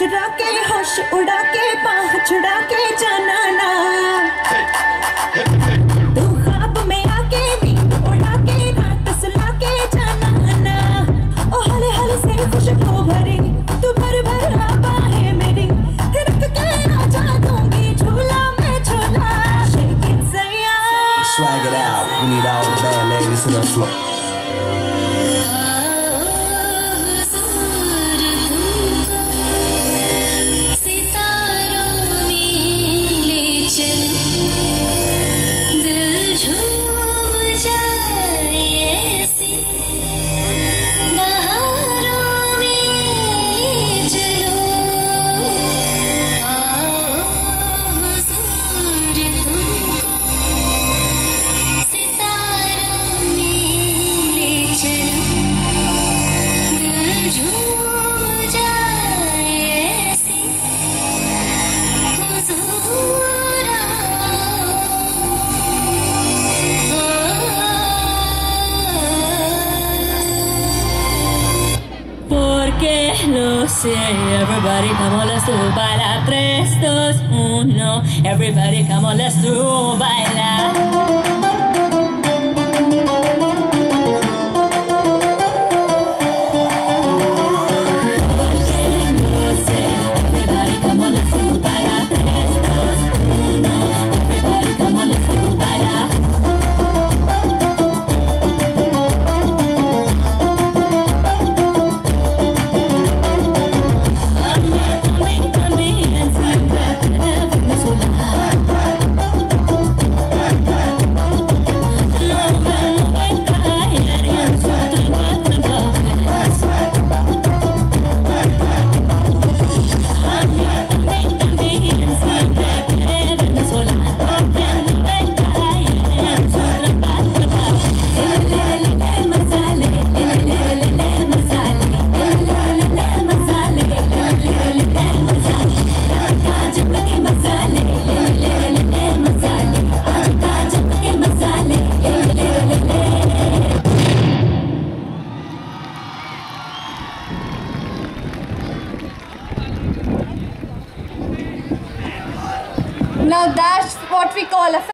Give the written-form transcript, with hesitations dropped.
गिरा के होश उड़ा के बाह छुड़ा के जाना ना, तू ख्वाब में आके नींद उड़ा के रात सुला के जाना ना। ओ हले हले से खुशबू भरी तू भर भर आबा है मेरी, तिरक के आ जा दूंगी झूला में झूला। Shake it सैया, swag it out, we need all the bad ladies to the floor. Porque lo sé, everybody come on, let's do baila. 3, 2, 1, everybody come on, let's do baila. Now that's what we call a